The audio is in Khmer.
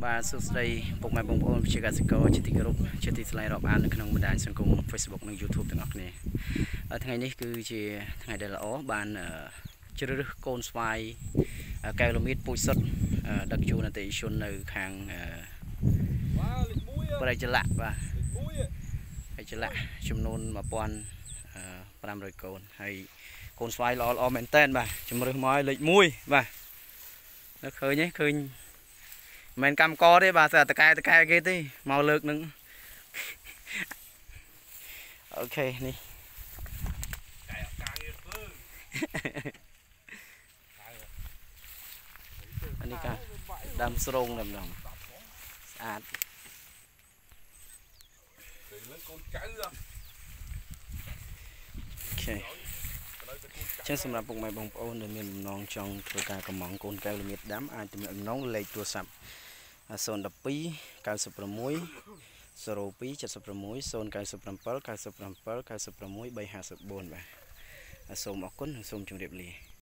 បាទសួស្តីពុកម៉ែបងប្អូនជាកសិករជាទីគោរពជាទីស្រឡាញ់រាប់អាននៅក្នុងបណ្ដាញសង្គម Facebook និង YouTube ទាំងអស់គ្នាថ្ងៃនេះគឺជាថ្ងៃដែលល្អបានជ្រើសរើសកូនស្វាយកែវលមៀតពូជសុទ្ធដឹកជូនអតិថិជននៅខាងប្រៃចលៈបាទប្រៃចលៈចំនួន 1500 កូនហើយកូនស្វាយល្អមែនតើបាទជំរើសមកឲ្យលេខ 1 បាទនៅឃើញទេឃើញមិនកម្មកទេបាទតែតកែគេទេមកលើកនឹងអូខេនេះអានេះកាដើមស្រោងតែម្ដងស្អាតអូខេចឹងសម្រាប់ពុកម៉ែបងប្អូនដែលមានបំណងចង់ធ្វើការកម្មង់កូនកែវលមៀតដាំអាចទំនាក់ទំនងលេខទូរស័ព្ទ 012 96 02 76 097 97 96 354 បាទសូមអរគុណនិងសូមជម្រាបលា